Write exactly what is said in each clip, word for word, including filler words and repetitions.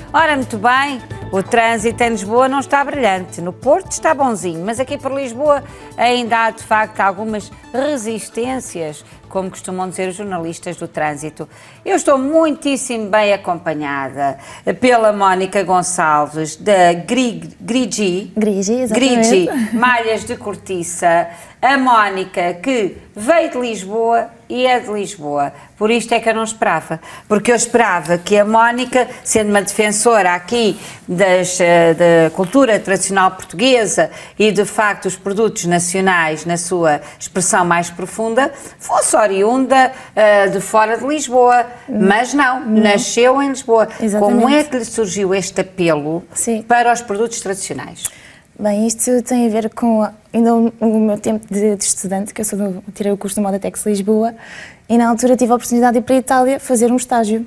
Ora, muito bem, o trânsito em Lisboa não está brilhante, no Porto está bonzinho, mas aqui por Lisboa ainda há de facto algumas resistências, como costumam dizer os jornalistas do trânsito. Eu estou muitíssimo bem acompanhada pela Mónica Gonçalves, da Grigi, Grigi, exatamente. Grigi, Malhas de Cortiça. A Mónica, que veio de Lisboa e é de Lisboa. Por isto é que eu não esperava, porque eu esperava que a Mónica, sendo uma defensora aqui das, da cultura tradicional portuguesa e de facto os produtos nacionais na sua expressão mais profunda, fosse oriunda uh, de fora de Lisboa, mas não, não, nasceu em Lisboa. Exatamente. Como é que lhe surgiu este apelo Sim. para os produtos tradicionais? Bem, isto tem a ver com ainda o, o meu tempo de, de estudante, que eu sou do, tirei o curso de Modatex Lisboa, e na altura tive a oportunidade de ir para a Itália fazer um estágio.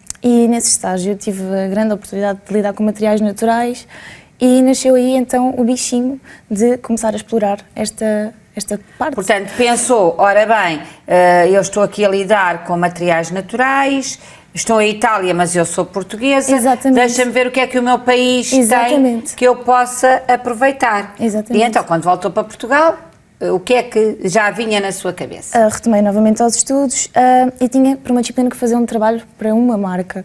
E nesse estágio tive a grande oportunidade de lidar com materiais naturais e nasceu aí então o bichinho de começar a explorar esta, esta parte. Portanto, pensou, ora bem, eu estou aqui a lidar com materiais naturais, estou em Itália, mas eu sou portuguesa, deixa-me ver o que é que o meu país Exatamente. tem que eu possa aproveitar. Exatamente. E então, quando voltou para Portugal, o que é que já vinha na sua cabeça? Uh, retomei novamente aos estudos uh, e tinha para uma disciplina que fazer um trabalho para uma marca.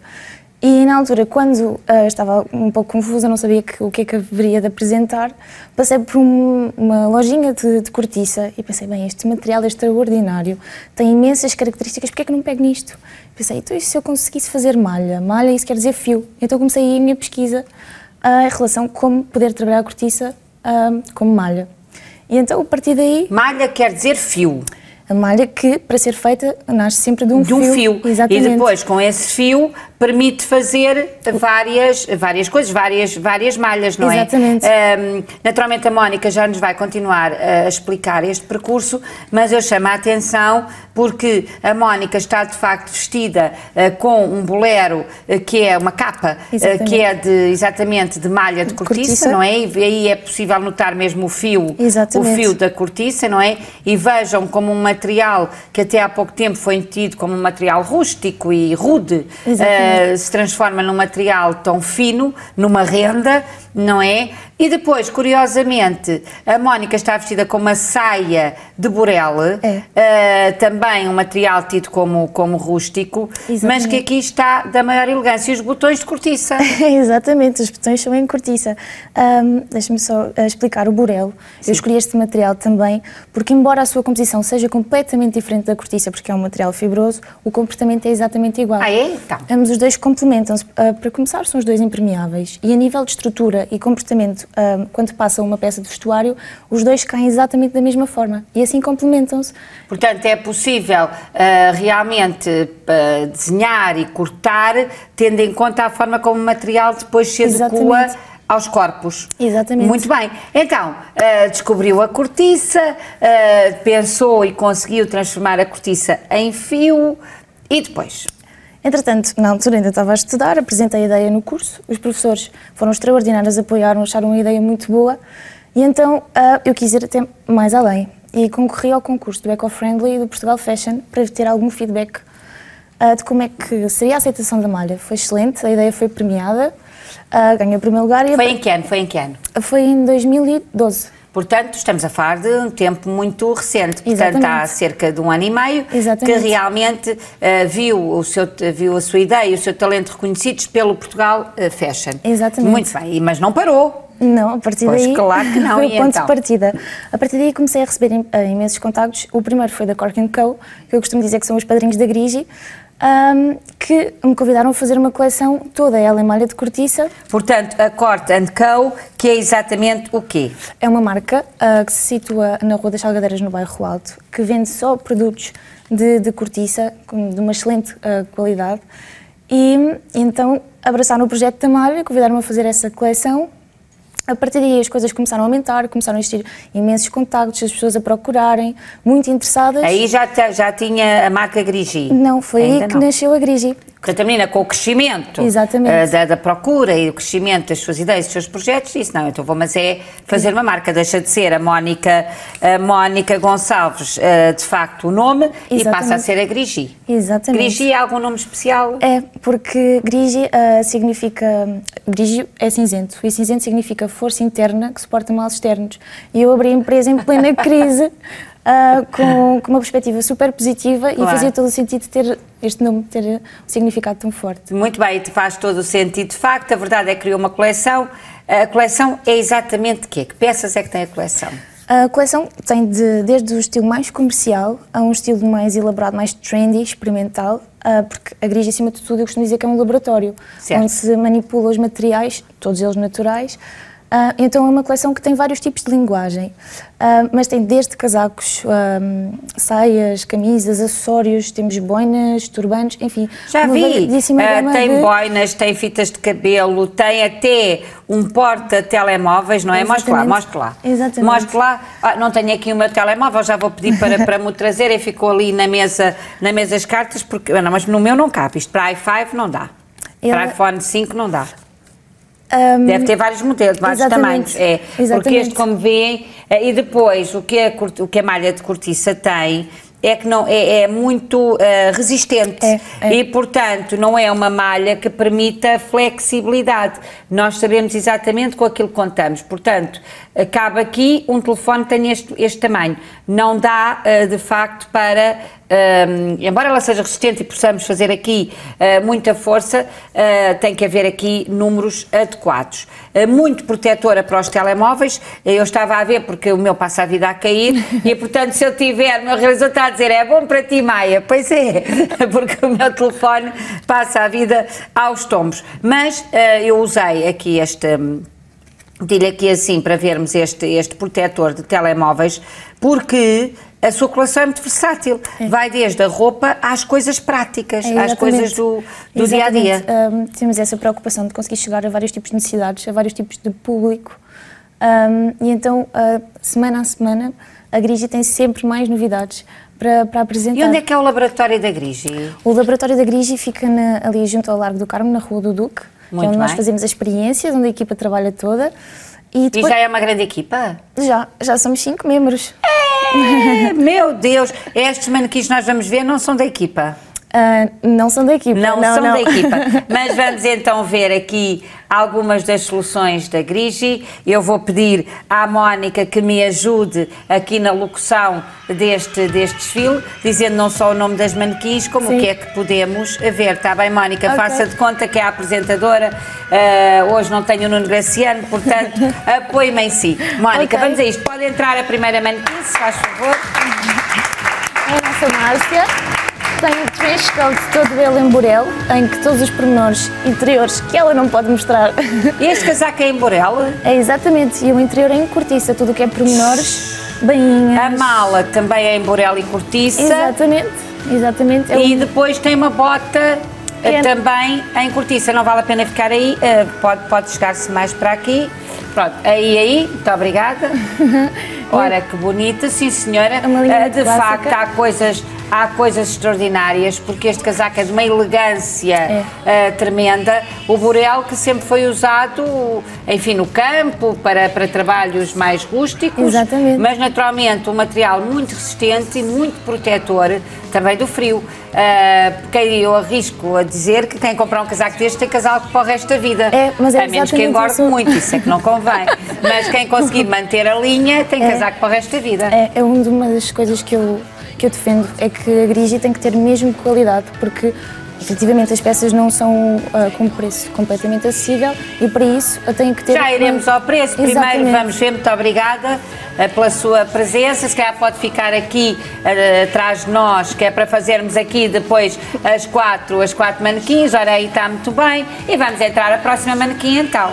E na altura, quando uh, estava um pouco confusa, não sabia que, o que é que haveria de apresentar, passei por um, uma lojinha de, de cortiça e pensei, bem, este material é extraordinário, tem imensas características, porque é que não pego nisto? Pensei, então e se eu conseguisse fazer malha? Malha, isso quer dizer fio. Então comecei aí a minha pesquisa uh, em relação a como poder trabalhar a cortiça uh, como malha. E então, a partir daí... Malha quer dizer fio. A malha que, para ser feita, nasce sempre de um de fio. De um fio. Exatamente. E depois, com esse fio, permite fazer várias, várias coisas, várias, várias malhas, não Exatamente. é? Um, naturalmente, a Mónica já nos vai continuar a explicar este percurso, mas eu chamo a atenção porque a Mónica está, de facto, vestida uh, com um bolero uh, que é uma capa, uh, que é de, exatamente de malha de cortiça, cortiça, não é? E aí é possível notar mesmo o fio, Exatamente. o fio da cortiça, não é? E vejam como um material que até há pouco tempo foi tido como um material rústico e rude, uh, se transforma num material tão fino, numa renda, não é? E depois, curiosamente, a Mónica está vestida com uma saia de burele, é. uh, também um material tido como, como rústico, Exatamente. mas que aqui está da maior elegância. E os botões de cortiça. Exatamente, os botões são em cortiça. Um, Deixa-me só explicar o burelo. Sim. Eu escolhi este material também porque, embora a sua composição seja completamente diferente da cortiça, porque é um material fibroso, o comportamento é exatamente igual. Ah, é? Então. Ambos os dois complementam-se. Uh, para começar, são os dois impermeáveis. E a nível de estrutura e comportamento, uh, quando passa uma peça de vestuário, os dois caem exatamente da mesma forma. E assim complementam-se. Portanto, é possível uh, realmente uh, desenhar e cortar, tendo em conta a forma como o material depois se adequa aos corpos. Exatamente. Muito bem. Então, uh, descobriu a cortiça, uh, pensou e conseguiu transformar a cortiça em fio, e depois? Entretanto, na altura ainda estava a estudar, apresentei a ideia no curso, os professores foram extraordinários, apoiaram, acharam a ideia muito boa, e então uh, eu quis ir até mais além, e concorri ao concurso do Eco-Friendly e do Portugal Fashion para ter algum feedback uh, de como é que seria a aceitação da malha. Foi excelente, a ideia foi premiada, uh, ganhei o primeiro lugar. E foi em que ano? Foi em que ano? Foi em dois mil e doze. Portanto, estamos a falar de um tempo muito recente, portanto Exatamente. há cerca de um ano e meio, Exatamente. que realmente uh, viu, o seu, viu a sua ideia e o seu talento reconhecidos pelo Portugal uh, Fashion. Exatamente. Muito bem, mas não parou. Não, a partir pois daí claro que não. foi o ponto então? de partida. A partir daí comecei a receber uh, imensos contactos. O primeiro foi da Cork and Co, que eu costumo dizer que são os padrinhos da Grigi, um, que me convidaram a fazer uma coleção toda ela em malha de cortiça. Portanto, a Cork and Co, que é exatamente o quê? É uma marca uh, que se situa na Rua das Salgadeiras, no bairro Alto, que vende só produtos de, de cortiça, de uma excelente uh, qualidade. E então abraçaram o projeto da malha, convidaram-me a fazer essa coleção. A partir daí as coisas começaram a aumentar, começaram a existir imensos contactos, as pessoas a procurarem, muito interessadas. Aí já, já tinha a marca Grigi? Não, foi Ainda aí que não. nasceu a Grigi. Portanto, a menina com o crescimento uh, da, da procura e o crescimento das suas ideias, dos seus projetos, disse, não, então vou, mas é fazer uma marca, deixa de ser a Mónica, a Mónica Gonçalves, uh, de facto, o nome, exatamente. E passa a ser a Grigi. Exatamente. Grigi é algum nome especial? É, porque Grigi uh, significa, Grigi é cinzento, e cinzento significa força interna que suporta males externos. E eu abri a empresa em plena crise, Uh, com, com uma perspectiva super positiva, claro. E fazia todo o sentido de ter este nome, ter um significado tão forte. Muito bem, faz todo o sentido de facto, a verdade é que criou uma coleção. A coleção é exatamente o quê? Que peças é que tem a coleção? A coleção tem de, desde o estilo mais comercial a um estilo mais elaborado, mais trendy, experimental, uh, porque a Grigi, acima de tudo, eu costumo dizer que é um laboratório, certo. Onde se manipula os materiais, todos eles naturais. Uh, então é uma coleção que tem vários tipos de linguagem, uh, mas tem desde casacos, um, saias, camisas, acessórios, temos boinas, turbantes, enfim. Já vi, uh, tem de... boinas, tem fitas de cabelo, tem até um porta-telemóveis, não é? Mostre lá, mostre lá. Exatamente. Mostre lá, ah, não tenho aqui o meu telemóvel, já vou pedir para, para me o trazer, e ficou ali na mesa, na mesa as cartas, porque, não, mas no meu não cabe, isto para i cinco não dá, Ele... para iPhone cinco não dá. Um, Deve ter vários modelos, vários tamanhos, é, porque este, como veem, e depois o que a, o que a malha de cortiça tem é que não, é, é muito uh, resistente é, é. E, portanto, não é uma malha que permita flexibilidade. Nós sabemos exatamente com aquilo que contamos. Portanto, cabe aqui um telefone que tenha este, este tamanho. Não dá, uh, de facto, para... Um, embora ela seja resistente e possamos fazer aqui uh, muita força, uh, tem que haver aqui números adequados. Uh, muito protetora para os telemóveis, eu estava a ver porque o meu passa a vida a cair e, portanto, se eu tiver, o meu realizador está a dizer, é bom para ti, Maia, pois é, porque o meu telefone passa a vida aos tombos. Mas uh, eu usei aqui este... Digo aqui assim, para vermos este, este protetor de telemóveis, porque a sua coleção é muito versátil. É. Vai desde a roupa às coisas práticas, é, às coisas do, do dia a dia. Um, temos essa preocupação de conseguir chegar a vários tipos de necessidades, a vários tipos de público. Um, e então, uh, semana a semana, a Grigi tem sempre mais novidades para, para apresentar. E onde é que é o laboratório da Grigi? O laboratório da Grigi fica na, ali junto ao Largo do Carmo, na Rua do Duque. Muito que é onde bem. Nós fazemos as experiências, onde a equipa trabalha toda. E, depois... e já é uma grande equipa? Já, já somos cinco membros. É, meu Deus, estes manequins que nós vamos ver não são da equipa? Uh, não são da equipa. Não, não são não. da equipa, mas vamos então ver aqui algumas das soluções da Grigi. Eu vou pedir à Mónica que me ajude aqui na locução deste, deste desfile, dizendo não só o nome das manequins, como Sim. o que é que podemos ver. Está bem, Mónica? Okay. Faça de conta que é a apresentadora. Uh, hoje não tenho o Nuno Graciano, portanto, apoie-me em si. Mónica, okay. vamos a isto. Pode entrar a primeira manequim, se faz favor. É a nossa Márcia. Tem um trench coat todo ele em burel, em que todos os pormenores interiores que ela não pode mostrar. E este casaco é em burel? É, exatamente, e o interior é em cortiça, tudo o que é pormenores, bainhas. A mala também é em burel e cortiça. Exatamente, exatamente. É e um... depois tem uma bota é... também em cortiça, não vale a pena ficar aí, pode, pode chegar-se mais para aqui. Pronto, aí, aí, muito obrigada. Ora, que bonita, sim senhora. É de clássica. Facto, há coisas, há coisas extraordinárias, porque este casaco é de uma elegância é. uh, tremenda. O burel que sempre foi usado, enfim, no campo, para, para trabalhos mais rústicos. Exatamente. Mas, naturalmente, um material muito resistente e muito protetor também do frio. Uh, quem eu arrisco a dizer que quem comprar um casaco deste tem casaco para o resto da vida. É, mas é a menos que engorde isso. muito, isso é que não convém. Mas quem conseguir manter a linha tem é, casaco para o resto da vida. É, é uma das coisas que eu, que eu defendo, é que a Grigi tem que ter mesmo qualidade, porque efetivamente as peças não são uh, com preço completamente acessível e para isso eu tenho que ter... Já iremos ao preço. Exatamente. Primeiro vamos ver, muito obrigada uh, pela sua presença, se calhar pode ficar aqui uh, atrás de nós, que é para fazermos aqui depois as quatro, as quatro manequins, ora aí está muito bem, e vamos entrar a próxima manequim então.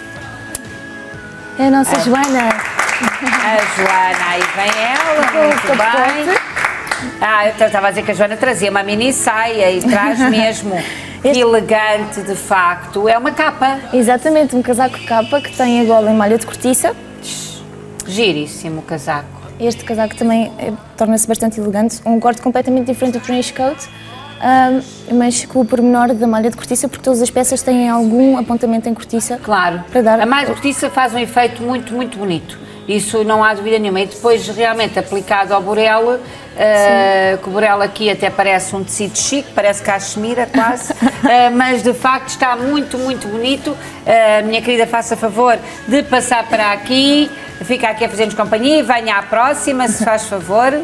É a nossa ah. Joana. A Joana, aí vem ela, muito bem. Ah, eu estava a dizer que a Joana trazia uma mini saia e traz mesmo. Que este... elegante, de facto. É uma capa. Exatamente, um casaco capa que tem a gola em malha de cortiça. Giríssimo o casaco. Este casaco também é, torna-se bastante elegante. Um corte completamente diferente do trench coat. uh, mas com o pormenor da malha de cortiça, porque todas as peças têm algum apontamento em cortiça. Claro, para dar... a malha de cortiça faz um efeito muito, muito bonito, isso não há dúvida nenhuma, e depois realmente aplicado ao burel, uh, que o burel aqui até parece um tecido chique, parece cachemira quase, uh, mas de facto está muito, muito bonito. Uh, minha querida, faça favor de passar para aqui, fica aqui a fazer-nos companhia e venha à próxima, se faz favor.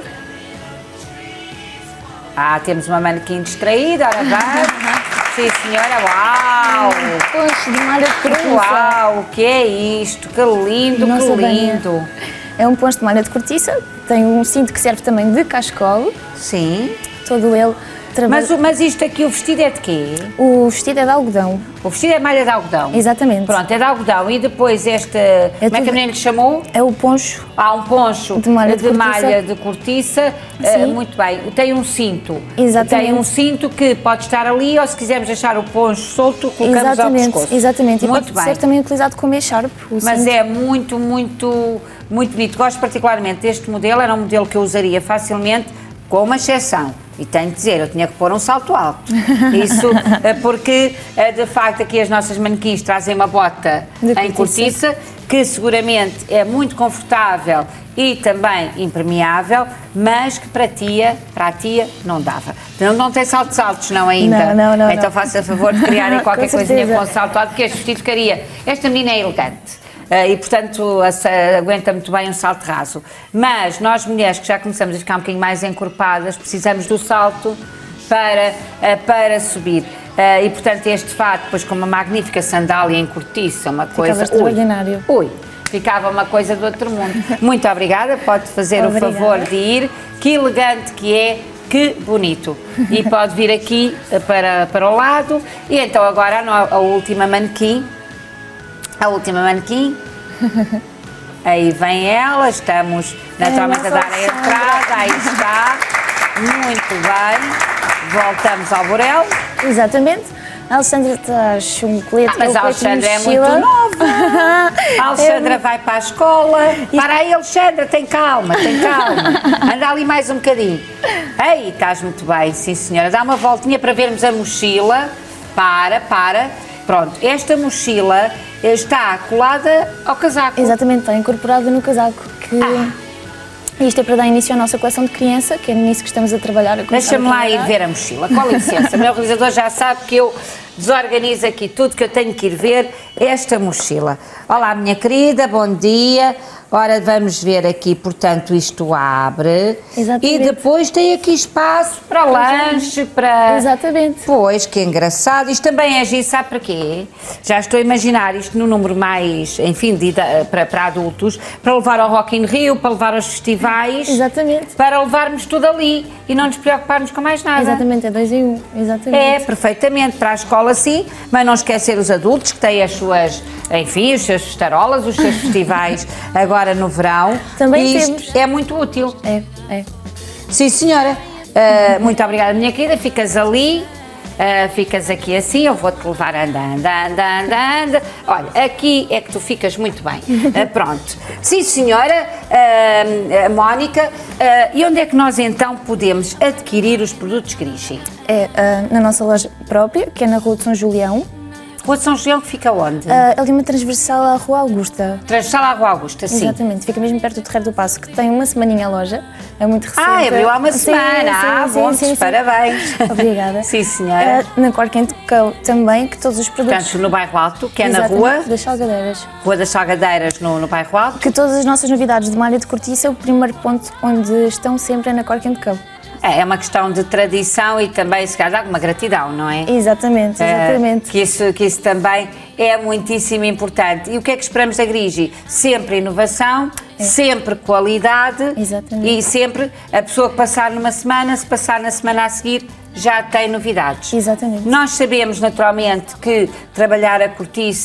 Ah, temos uma manequim distraída, ora vai. Sim, senhora, uau! Poncho de malha de cortiça. Uau, o que é isto? Que lindo, Nossa, que lindo! Bem. É um poncho de malha de cortiça, tem um cinto que serve também de cascolo. Sim. Todo ele. Mas, mas isto aqui, o vestido é de quê? O vestido é de algodão. O vestido é malha de algodão? Exatamente. Pronto, é de algodão. E depois este, é como tudo... é que a menina lhe chamou? É o poncho. Há um poncho de malha de, de, cortiça. Malha de cortiça. Uh, muito bem. Tem um cinto. Exatamente. Tem um cinto que pode estar ali ou se quisermos deixar o poncho solto, colocamos exatamente, ao pescoço. Exatamente. E muito pode bem. ser também utilizado como echarpe. Mas cinto. É muito, muito, muito bonito. Gosto particularmente deste modelo. Era um modelo que eu usaria facilmente, com uma exceção. E tenho de dizer, eu tinha que pôr um salto alto. Isso porque, de facto, aqui as nossas manequins trazem uma bota de em cortiça. cortiça, que seguramente é muito confortável e também impermeável, mas que para a tia, para a tia não dava. Não, não tem saltos altos não ainda? Não, não, não. Então não. faça a favor de criarem qualquer com coisinha com salto alto, porque este vestido ficaria... Esta menina é elegante. Uh, e, portanto, a, aguenta muito bem um salto raso. Mas nós, mulheres, que já começamos a ficar um bocadinho mais encorpadas, precisamos do salto para, uh, para subir. Uh, e, portanto, este fato, depois com uma magnífica sandália em cortiça, uma coisa... Ficava extraordinário. Ui, ficava uma coisa do outro mundo. Muito obrigada, pode fazer obrigada. O favor de ir. Que elegante que é, que bonito. E pode vir aqui para, para o lado. E então agora a, a última manequim. A última manequim, aí vem ela, estamos naturalmente a dar a entrada, aí está, muito bem, voltamos ao burel. Exatamente, a Alexandra traz um colete. Ah, mas a Alexandra é muito nova, a Alexandra é... vai para a escola, para aí Alexandra, tem calma, tem calma, anda ali mais um bocadinho. Aí, estás muito bem, sim senhora, dá uma voltinha para vermos a mochila, para, para, pronto, esta mochila está colada ao casaco. Exatamente, está incorporada no casaco. Que ah. Isto é para dar início à nossa coleção de criança, que é nisso que estamos a trabalhar. Deixa-me lá ir ver a mochila, com licença. O meu realizador já sabe que eu desorganizo aqui tudo, que eu tenho que ir ver esta mochila. Olá, minha querida, bom dia. Ora, vamos ver aqui, portanto, isto abre. Exatamente. E depois tem aqui espaço para lanche, para... Exatamente. Pois, que engraçado. Isto também é giro, sabe para quê? Já estou a imaginar isto no número mais, enfim, de, para, para adultos, para levar ao Rock in Rio, para levar aos festivais. Exatamente. Para levarmos tudo ali e não nos preocuparmos com mais nada. Exatamente, é dois em um, exatamente. É, perfeitamente, para a escola sim, mas não esquecer os adultos que têm as suas, enfim, os seus festarolas, os seus festivais agora no verão. Também isto temos. É muito útil. É, é. Sim, senhora. Uh, muito obrigada, minha querida. Ficas ali, uh, ficas aqui assim, eu vou-te levar andando, andando, andando. Olha, aqui é que tu ficas muito bem. Uh, pronto. Sim, senhora, uh, uh, Mónica, uh, e onde é que nós então podemos adquirir os produtos Grigi? É uh, na nossa loja própria, que é na Rua de São Julião. Rua de São Julião, que fica onde? Uh, ali uma transversal à Rua Augusta. Transversal à Rua Augusta, sim. Exatamente, fica mesmo perto do Terreiro do Paço, que tem uma semaninha a loja, é muito recente. Ah, abriu há uma semana, sim, ah, sim, bom, sim, sim, parabéns. Obrigada. Sim, senhora. Uh, na Cork and Co também, que todos os produtos... Portanto, no Bairro Alto, que é Exatamente, na Rua... das Salgadeiras. Rua das Salgadeiras, no, no Bairro Alto. Que todas as nossas novidades de malha de cortiça, o primeiro ponto onde estão sempre é na Cork and Co. É uma questão de tradição e também, se calhar, alguma gratidão, não é? Exatamente, exatamente. Uh, que, isso, que isso também é muitíssimo importante. E o que é que esperamos da Grigi? Sempre inovação, é. sempre qualidade. Exatamente. E sempre a pessoa que passar numa semana, se passar na semana a seguir, já tem novidades. Exatamente. Nós sabemos naturalmente que trabalhar a cortiça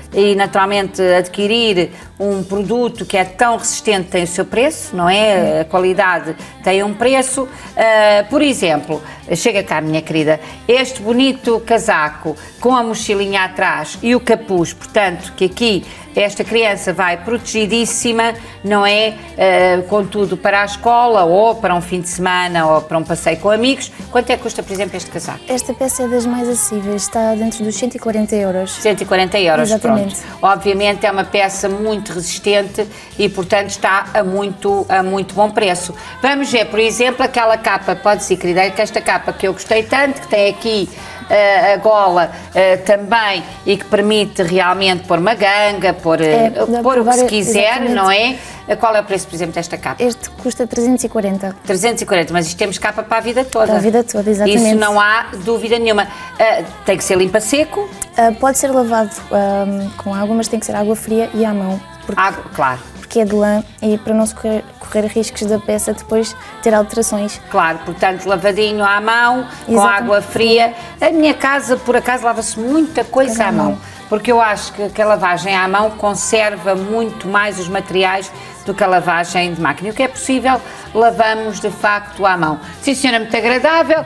e naturalmente adquirir um produto que é tão resistente tem o seu preço, não é? A qualidade tem um preço. Uh, por exemplo, chega cá, minha querida, este bonito casaco com a mochilinha atrás e o capuz, portanto, que aqui esta criança vai protegidíssima, não é? Uh, contudo, para a escola ou para um fim de semana ou para um passeio com amigos. Quanto é que custa, por exemplo, este casaco? Esta peça é das mais acessíveis, está dentro dos cento e quarenta euros. cento e quarenta euros, exatamente. Pronto. Obviamente é uma peça muito resistente e, portanto, está a muito, a muito bom preço. Vamos ver, por exemplo, aquela capa, pode ser, querida, que esta capa que eu gostei tanto, que tem aqui Uh, a gola uh, também e que permite realmente pôr uma ganga, pôr, é, uh, pôr o que se quiser, exatamente. Não é? Uh, qual é o preço, por exemplo, desta capa? Este custa trezentos e quarenta. trezentos e quarenta, mas isto temos capa para a vida toda. Para a vida toda, exatamente. Isso não há dúvida nenhuma. Uh, tem que ser limpa seco? Uh, pode ser lavado um, com água, mas tem que ser água fria e à mão. Porque... Água, claro. Que é de lã e para não se correr, correr riscos da peça depois ter alterações. Claro, portanto, lavadinho à mão, com Exatamente. Água fria. A minha casa, por acaso, lava-se muita coisa à mão, porque eu acho que a lavagem à mão conserva muito mais os materiais do que a lavagem de máquina. E o que é possível, lavamos de facto à mão. Sim, senhora, muito agradável.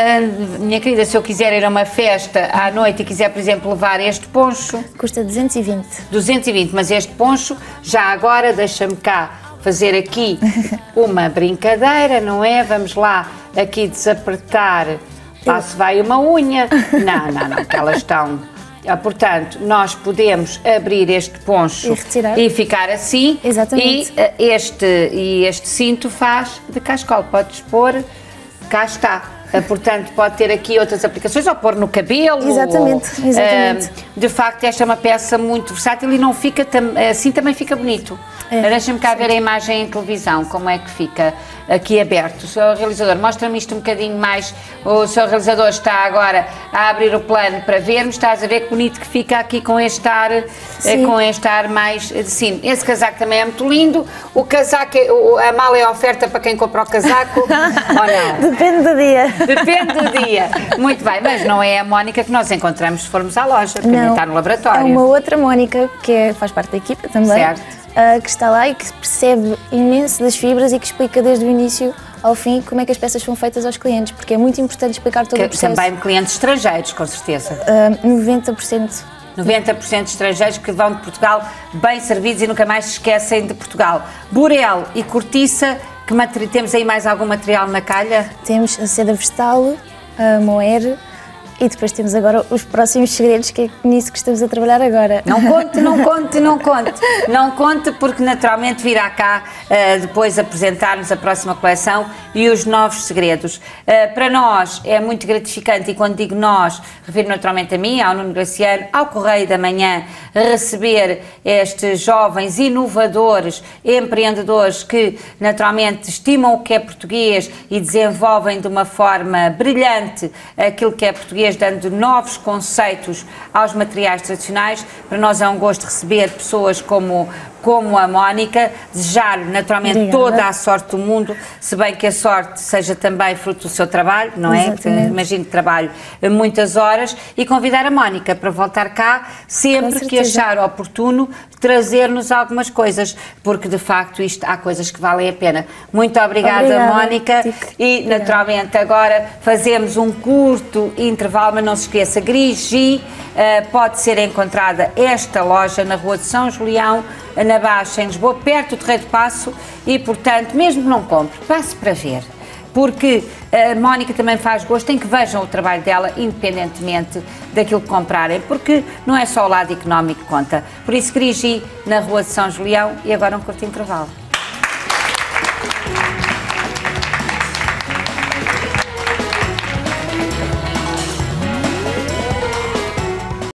Uh, minha querida, se eu quiser ir a uma festa à noite e quiser, por exemplo, levar este poncho... Custa duzentos e vinte. duzentos e vinte, mas este poncho, já agora, deixa-me cá fazer aqui uma brincadeira, não é? Vamos lá aqui desapertar. Lá se vai uma unha. Não, não, não, que elas estão... Portanto, nós podemos abrir este poncho e, retirar. E ficar assim. Exatamente. E este, e este cinto faz de cascola. Podes pôr, cá está. Portanto, pode ter aqui outras aplicações, ou pôr no cabelo. Exatamente, ou, exatamente. De facto, esta é uma peça muito versátil e não fica, assim também fica bonito. É, Deixa-me cá sim. ver a imagem em televisão, como é que fica aqui aberto. O senhor realizador, mostra-me isto um bocadinho mais. O senhor realizador está agora a abrir o plano para vermos. Estás a ver que bonito que fica aqui com este ar, com este ar mais de cima. Esse casaco também é muito lindo. O casaco, a mala é oferta para quem compra o casaco, ou não? Depende do dia. Depende do dia. Muito bem, mas não é a Mónica que nós encontramos se formos à loja, porque não, está no laboratório. É uma outra Mónica que é, faz parte da equipa também. Certo. Uh, que está lá e que percebe imenso das fibras e que explica desde o início ao fim como é que as peças são feitas aos clientes, porque é muito importante explicar todo que, o processo. Também clientes estrangeiros, com certeza. Uh, noventa por cento. noventa por cento de estrangeiros que vão de Portugal bem servidos e nunca mais se esquecem de Portugal. Burel e cortiça, que materi- temos aí mais algum material na calha? Temos a seda vegetal, a moer. E depois temos agora os próximos segredos, que é nisso que estamos a trabalhar agora. Não conte, não conte, não conte. Não conte, porque naturalmente virá cá uh, depois apresentar-nos a próxima coleção e os novos segredos. Uh, para nós é muito gratificante, e quando digo nós, refiro naturalmente a mim, ao Nuno Graciano, ao Correio da Manhã, receber estes jovens inovadores, empreendedores que naturalmente estimam o que é português e desenvolvem de uma forma brilhante aquilo que é português, dando novos conceitos aos materiais tradicionais. Para nós é um gosto receber pessoas como, como a Mónica, desejar naturalmente Obrigada. Toda a sorte do mundo, se bem que a sorte seja também fruto do seu trabalho, não é? Porque imagino que trabalho muitas horas, e convidar a Mónica para voltar cá sempre que achar oportuno trazer-nos algumas coisas, porque de facto isto, há coisas que valem a pena. Muito obrigada, obrigada. Mónica, Tico. E naturalmente agora fazemos um curto intervalo, mas não se esqueça, Grigi, uh, pode ser encontrada esta loja na Rua de São Julião, na Baixa, em Lisboa, perto do Terreiro de Paço, e portanto, mesmo que não compre, passe para ver, porque a Mónica também faz gosto em que vejam o trabalho dela, independentemente daquilo que comprarem, porque não é só o lado económico que conta. Por isso, Grigi, na Rua de São Julião, e agora um curto intervalo.